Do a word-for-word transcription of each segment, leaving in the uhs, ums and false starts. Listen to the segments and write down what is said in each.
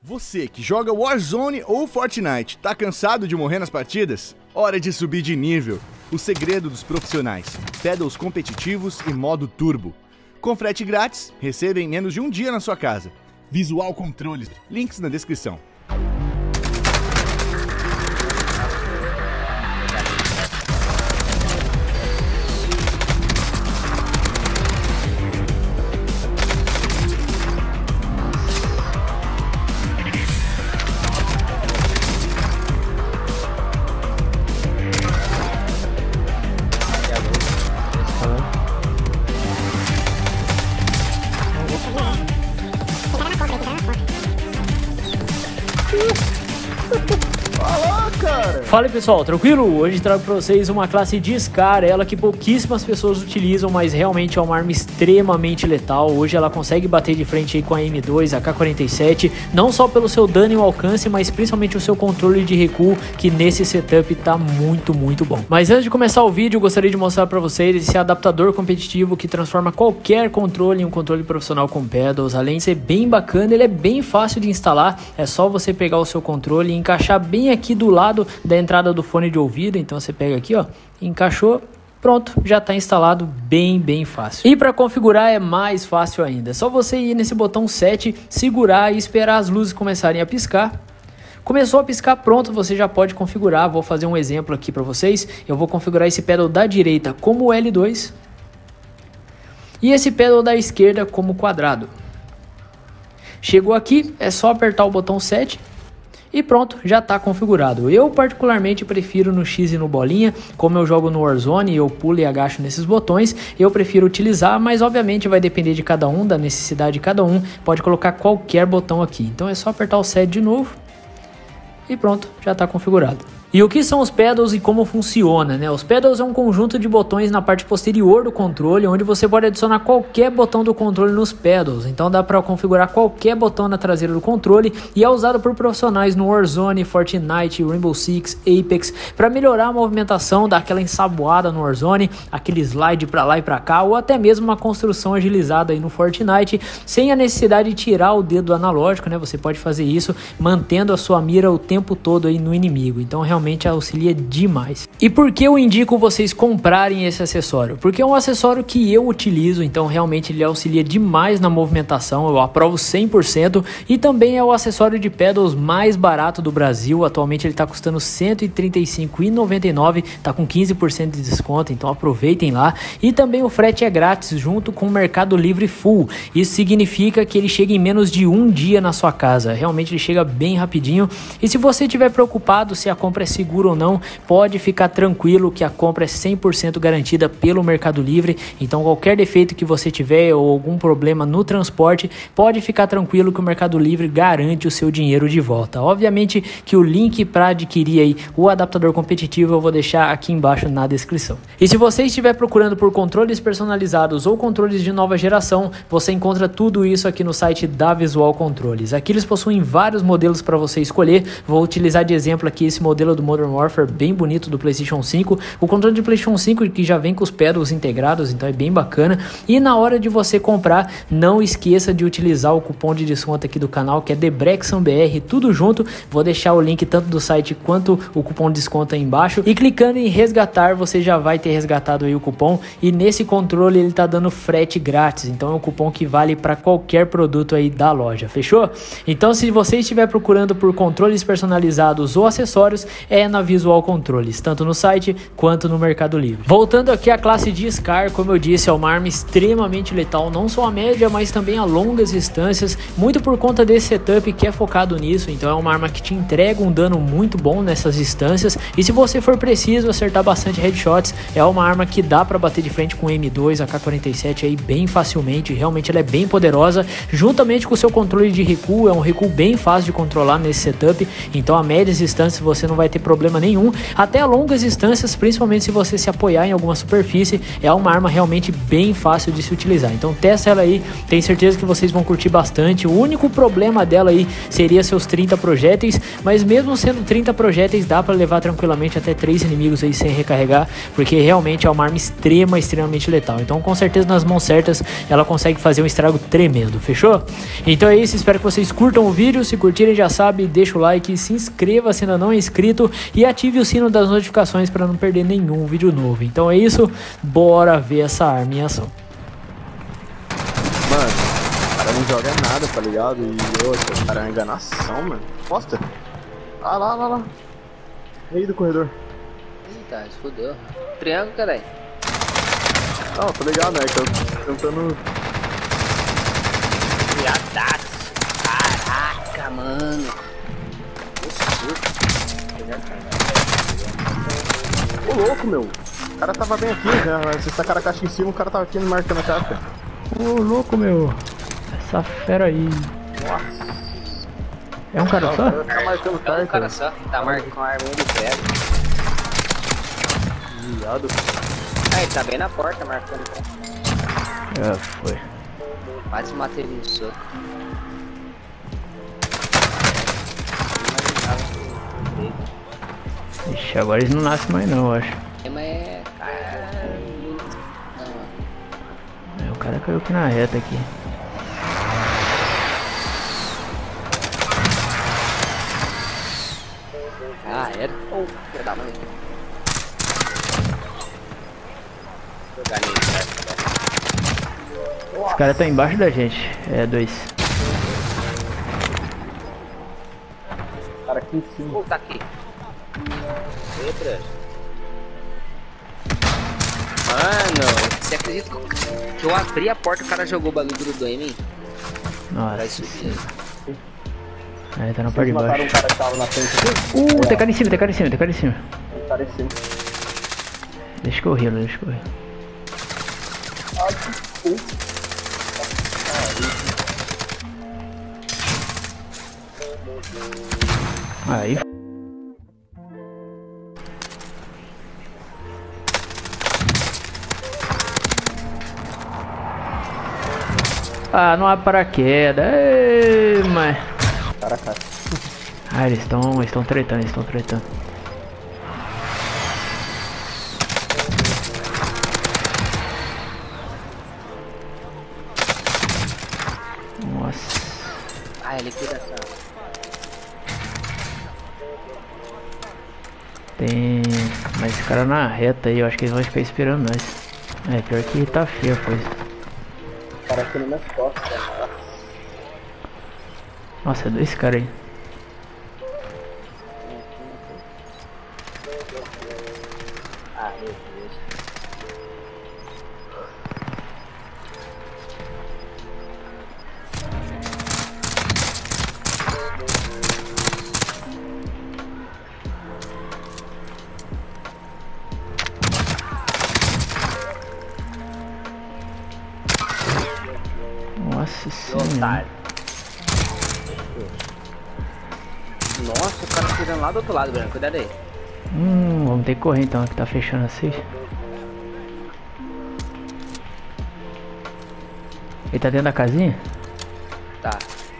Você que joga Warzone ou Fortnite, tá cansado de morrer nas partidas? Hora de subir de nível. O segredo dos profissionais. Pedals competitivos e modo turbo. Com frete grátis, receba em menos de um dia na sua casa. Visual Controles. Links na descrição. Fala aí pessoal, tranquilo? Hoje trago pra vocês uma classe de Scar, ela que pouquíssimas pessoas utilizam, mas realmente é uma arma extremamente letal. Hoje ela consegue bater de frente aí com a M dois, a K quarenta e sete, não só pelo seu dano e o alcance, mas principalmente o seu controle de recuo, que nesse setup tá muito, muito bom. Mas antes de começar o vídeo, eu gostaria de mostrar pra vocês esse adaptador competitivo que transforma qualquer controle em um controle profissional com pedals. Além de ser bem bacana, ele é bem fácil de instalar, é só você pegar o seu controle e encaixar bem aqui do lado da entrada do fone de ouvido. Então você pega aqui, ó, encaixou, pronto, já está instalado, bem, bem fácil. E para configurar é mais fácil ainda, é só você ir nesse botão sete, segurar e esperar as luzes começarem a piscar. Começou a piscar, pronto, você já pode configurar. Vou fazer um exemplo aqui para vocês. Eu vou configurar esse pedal da direita como L dois e esse pedal da esquerda como quadrado. Chegou aqui, é só apertar o botão sete e pronto, já está configurado. Eu particularmente prefiro no X e no bolinha, como eu jogo no Warzone e eu pulo e agacho nesses botões, eu prefiro utilizar, mas obviamente vai depender de cada um, da necessidade de cada um, pode colocar qualquer botão aqui. Então é só apertar o sete de novo e pronto, já está configurado. E o que são os pedals e como funciona, né? Os pedals é um conjunto de botões na parte posterior do controle, onde você pode adicionar qualquer botão do controle nos pedals. Então dá para configurar qualquer botão na traseira do controle e é usado por profissionais no Warzone, Fortnite, Rainbow Six, Apex, para melhorar a movimentação, dar aquela ensaboada no Warzone, aquele slide para lá e para cá, ou até mesmo uma construção agilizada aí no Fortnite, sem a necessidade de tirar o dedo do analógico, né? Você pode fazer isso mantendo a sua mira o tempo todo aí no inimigo. Então realmente Realmente auxilia demais. E por que eu indico vocês comprarem esse acessório? Porque é um acessório que eu utilizo, então realmente ele auxilia demais na movimentação, eu aprovo cem por cento, e também é o acessório de pedals mais barato do Brasil. Atualmente ele está custando cento e trinta e cinco reais e noventa e nove centavos, está com quinze por cento de desconto, então aproveitem lá. E também o frete é grátis junto com o Mercado Livre Full. Isso significa que ele chega em menos de um dia na sua casa, realmente ele chega bem rapidinho. E se você estiver preocupado se a compra é seguro ou não, pode ficar tranquilo que a compra é cem por cento garantida pelo Mercado Livre. Então qualquer defeito que você tiver ou algum problema no transporte, pode ficar tranquilo que o Mercado Livre garante o seu dinheiro de volta. Obviamente que o link para adquirir aí o adaptador competitivo eu vou deixar aqui embaixo na descrição. E se você estiver procurando por controles personalizados ou controles de nova geração, você encontra tudo isso aqui no site da Visual Controles. Aqui eles possuem vários modelos para você escolher. Vou utilizar de exemplo aqui esse modelo do Modern Warfare bem bonito do PlayStation cinco, o controle de PlayStation cinco que já vem com os pedals integrados, então é bem bacana. E na hora de você comprar, não esqueça de utilizar o cupom de desconto aqui do canal, que é DeBrexonBR, tudo junto. Vou deixar o link tanto do site quanto o cupom de desconto aí embaixo, e clicando em resgatar, você já vai ter resgatado aí o cupom. E nesse controle ele tá dando frete grátis, então é um cupom que vale para qualquer produto aí da loja, fechou? Então se você estiver procurando por controles personalizados ou acessórios, é na Visual Controles, tanto no site quanto no Mercado Livre. Voltando aqui à classe de Scar, como eu disse, é uma arma extremamente letal, não só a média, mas também a longas distâncias, muito por conta desse setup que é focado nisso. Então é uma arma que te entrega um dano muito bom nessas distâncias, e se você for preciso acertar bastante headshots, é uma arma que dá para bater de frente com o M dois, a K quarenta e sete aí bem facilmente. Realmente ela é bem poderosa, juntamente com o seu controle de recuo, é um recuo bem fácil de controlar nesse setup, então a médias distâncias você não vai ter ter problema nenhum, até a longas distâncias, principalmente se você se apoiar em alguma superfície, é uma arma realmente bem fácil de se utilizar. Então testa ela aí, tenho certeza que vocês vão curtir bastante. O único problema dela aí seria seus trinta projéteis, mas mesmo sendo trinta projéteis, dá para levar tranquilamente até três inimigos aí sem recarregar, porque realmente é uma arma extrema, extremamente letal. Então com certeza nas mãos certas ela consegue fazer um estrago tremendo, fechou? Então é isso, espero que vocês curtam o vídeo. Se curtirem, já sabe, deixa o like, se inscreva se ainda não é inscrito e ative o sino das notificações para não perder nenhum vídeo novo. Então é isso, bora ver essa arma em ação. Mano, o cara não joga nada, tá ligado? E outra, o cara é uma enganação, mano. Posta. Ah lá, lá, lá. Meio do corredor. Eita, se fudeu. Triângulo, caralho. Não, tô ligado, né? Que eu tô tentando. Piadaço. Caraca, mano. Ô louco, meu. O cara tava bem aqui, né? Você tacaram a caixa em cima, o cara tava aqui marcando a caixa. Ô louco, meu. Essa fera aí. Nossa. É um cara só? Tá marcando É um carta. cara só. Tá marcando com a arminha de prego. Viado. Ah, ele tá bem na porta marcando. Já foi. Quase matei ele no soco. Ixi, agora eles não nascem mais não, eu acho. É, mas é... Cara... Não. É, o cara caiu aqui na reta aqui. Ah, era? Oh, filho da mãe. Vou jogar nele, cara. Os caras estão embaixo da gente. É, dois. Cara aqui em cima. Vou tá aqui. Outra. Mano, você acredita que eu abri a porta e o cara jogou o bagulho grudou em mim? Vai Nossa. subir. Aí tá na parte de Mataram um baixo. cara que tava na frente aqui? Uh, tem cara em cima, tem cara em cima, tem cara em cima. Um cara em cima. Deixa que eu rio, deixa que eu rio. Ai, que puta. Aí. Ah, não há paraquedas. Ei, mas... Cara, cara. Ah, eles estão estão tretando, eles estão tretando. Nossa. Ah, é liquidação. Tem... Mas esse cara na reta aí, eu acho que eles vão ficar esperando nós. É, pior que tá feia a coisa. Cara aqui nas minhas costas, cara. Nossa, é dois caras aí. Ah, meu Deus. Nossa senhora. Otário. Nossa, o cara tirando lá do outro lado, Bruno. Cuidado aí. Hum, vamos ter que correr então, que tá fechando assim. Ele tá dentro da casinha? Tá.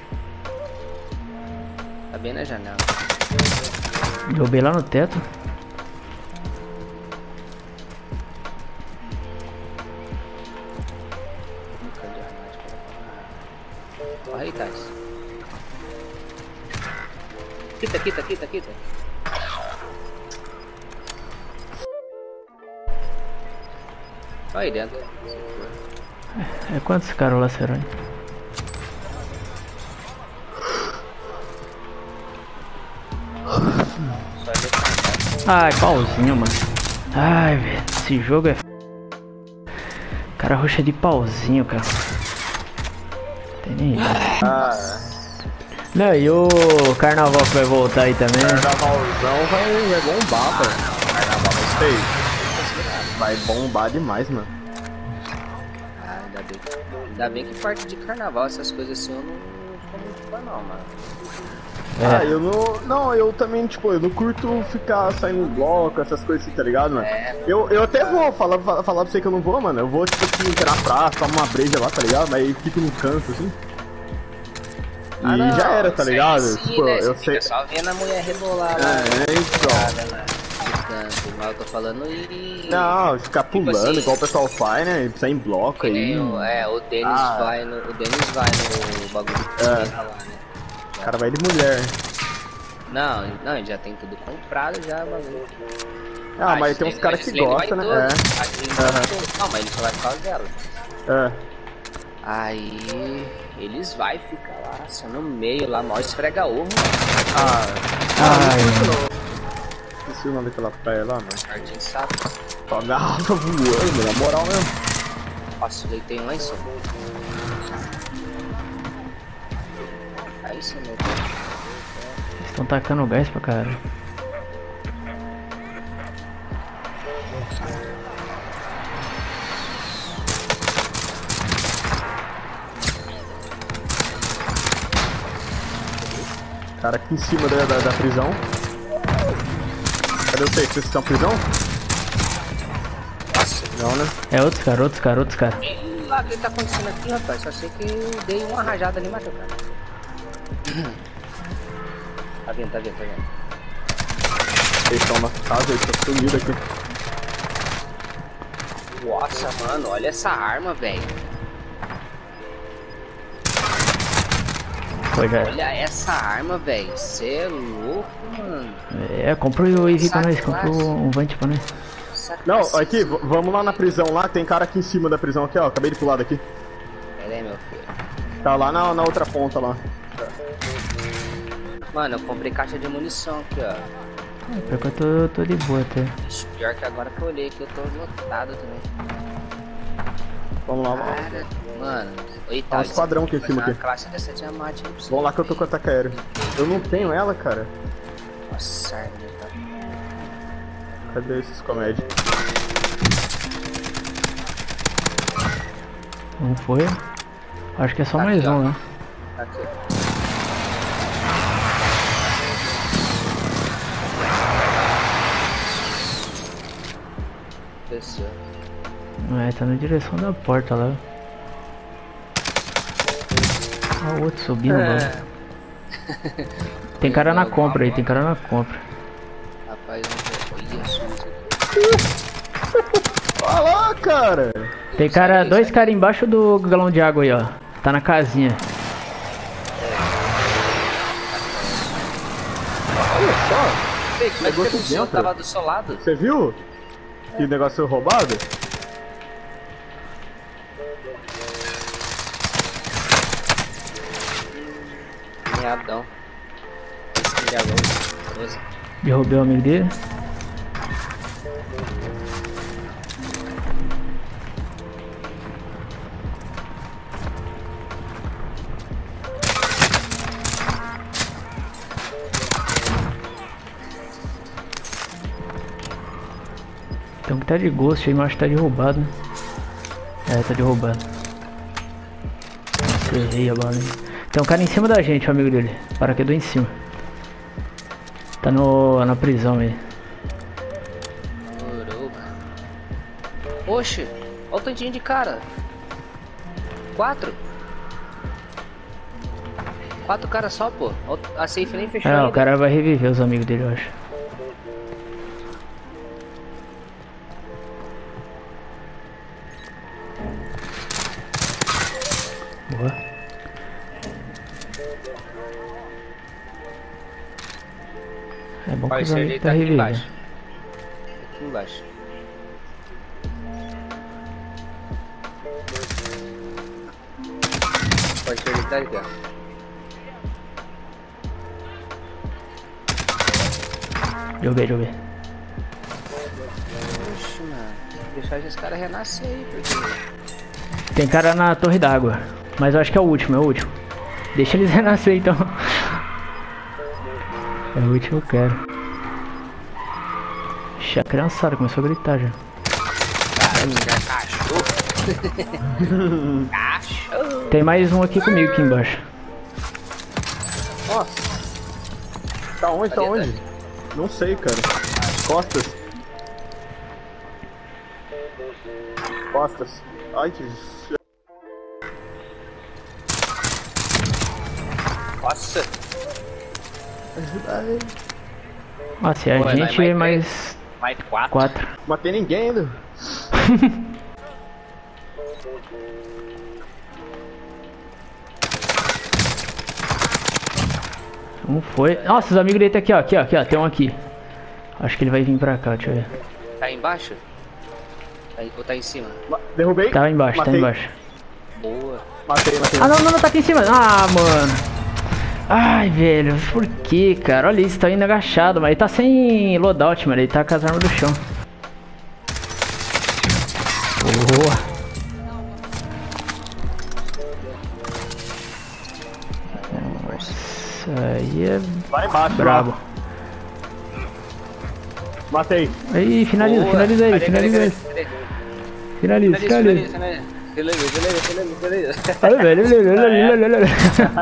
Tá bem na janela. Derrubei lá no teto. Corre aí, Thais. Quita, quita, quita, quita. Olha aí dentro. É quantos caras lá serão? Só defender. Ai, pauzinho, mano. Ai, velho, esse jogo é... Cara roxa de pauzinho, cara. Tem nem jeito. Ah, Não, e o carnaval que vai voltar aí também, né? carnavalzão vai, vai bombar, velho. Carnaval vai ser. Vai bombar demais, mano. Ah, ainda bem. Ainda bem que parte de carnaval, essas coisas assim, eu não, não sou muito fã não, mano. É. Ah, eu não. Não, eu também, tipo, eu não curto ficar saindo em bloco, essas coisas assim, tá ligado, mano? É. Eu, eu até vou falar, falar pra você que eu não vou, mano. Eu vou, tipo assim, entrar na praça, tomar uma breja lá, tá ligado? Mas aí fico no canto, assim. E Ah, não, já era, tá isso aí ligado? sim, Tipo, né? eu Você sei. fica só vendo a mulher rebolar lá. É, então. Cara, lá, de canto. Mas eu tô falando e... Não, ficar Tipo pulando, assim, igual o pessoal faz, né? Sair em bloco que aí. nem o- É, o Denis Ah. vai no. O Denis vai no bagulho de É. pimenta lá, né? O cara vai de mulher. Não, não, ele já tem tudo comprado já, o bagulho. Ah, mas esse tem uns ele- caras esse que ele vai gostam, né? todo. É. Ah, ele vai Aham. todo. Não, mas ele só vai por causa dela. É. Aí eles vai ficar lá, só no meio lá, mó esfrega ovo, Ah. Ai, Esqueci o nome daquela praia lá, mano. Jardim Sapo. Só garrafa voando, na moral mesmo. Nossa, ele tem um lá em cima. Aí sim, meu Deus. estão tacando gás pra caralho. Cara aqui em cima da, da, da prisão. Cadê vocês? Vocês estão na prisão? Não, né? É outros cara, outros cara, outros cara. Sei lá o que tá acontecendo aqui, rapaz. Só sei que eu dei uma rajada ali e matei o cara. Tá vendo, tá vendo, tá vendo. Eles estão na casa, eles estão sumidos aqui. Nossa, mano, olha essa arma, velho. Foi já. Olha essa arma, velho. Cê é louco, mano. É, compra o Easy pra nós, compra um Vant pra nós. Essa Não, classe- aqui, v- vamos lá na prisão lá, tem cara aqui em cima da prisão aqui, ó. Acabei de pular daqui. Pera aí, meu filho. Tá lá na, na outra ponta lá. Mano, eu comprei caixa de munição aqui, ó. Pior que eu tô, tô de boa até. Ixi, pior que agora que eu olhei aqui, eu tô lotado também. Vamos lá, vamos lá. Cara, mano. Eita, Tá um esquadrão aqui em cima aqui. A classe dessa diamante aí pra você. Vamos lá que eu tô com o ataque aéreo. Eu não tenho ela, cara. Nossa, arma, tá. Cadê esses comédias? Não foi? Acho que é só Tá mais aqui, ó. um, né? Tá aqui. Desceu. É, tá na direção da porta lá. Olha o outro subindo lá. Tem cara na compra aí, tem cara na compra. Rapaz, olha só isso Olha lá, cara! Tem cara, dois caras embaixo do galão de água aí, ó. Tá na casinha. Olha só! Ei, como é que Pegou teve aqui o seu? dentro. Tava do seu lado? Você viu? Que o negócio foi roubado? Miadão. Miadão. doze. Derrubei o amigo dele. Tem um que tá de ghost aí, mas acho que tá derrubado, né? É, tá derrubado. Nossa, errei a bala, hein? Tem um cara em cima da gente, o amigo dele. Paraquedou em cima. Tá no, na prisão aí. Morou. Oxe, olha o tantinho de cara. Quatro. Quatro caras só, pô. Ó, a safe nem fechou É, ainda. o cara vai reviver os amigos dele, eu acho. Boa. É bom que Olha, os esse amigos ali tá tá aqui revivendo. embaixo. Aqui embaixo. Pode ser ele tá aqui, ó. Joguei, joguei. Oxe, mano. Tem que deixar esses caras renascer aí, porque... Tem cara na torre d'água. Mas eu acho que é o último, é o último. Deixa eles renascer então. É o último, eu quero. Ixi, a criançada começou a gritar já. Caramba, cachorro. Cachorro. Tem mais um aqui comigo aqui embaixo. Nossa! Tá onde? Tá Ali onde? atrás. Não sei, cara. Costas. Costas. Ai, que... Nossa. Ajuda aí. Nossa, e a Pô, vai gente mais mais Mais quatro. quatro. Matei ninguém ainda. Um foi. Nossa, os amigos dele tá aqui, ó. Aqui, ó. Aqui, ó. Tem um aqui. Acho que ele vai vir pra cá, deixa eu ver. Tá embaixo? Tá, ou tá em cima? Ma- Derrubei. Tá embaixo, Matei. tá embaixo. Boa. Matei, matei. Ah, não, não, não, tá aqui em cima. Ah, mano. Ai, velho, por que, cara? Olha isso, tá indo agachado, mas ele tá sem loadout, mano. Ele tá com as armas do chão. Boa. Isso aí é Lá embaixo. brabo. Lá. Matei. Aí, finaliza, Boa. finaliza ele, Cadê, cadê, finaliza ele. cadê, cadê? Finaliza, Finaliza, finaliza. finaliza, finaliza, finaliza, finaliza, finaliza. Olha, velho, olha, olha, olha, olha.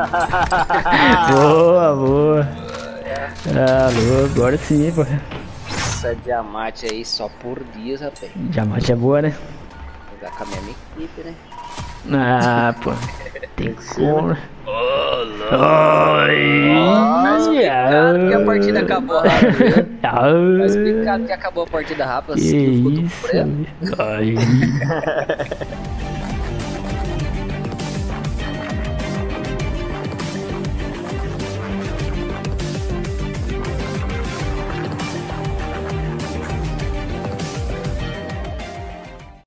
Boa, boa. Ah, louco, agora sim, pô. Essa diamante aí só por dias, rapaz. Diamante é boa, né? Vou jogar com a minha equipe, né? Ah, pô. Tem como. Tá explicado que a partida acabou rápido, viu? Tá explicado que acabou a partida rápida. Que assim, ficou tudo isso, preto. amigo. Ai.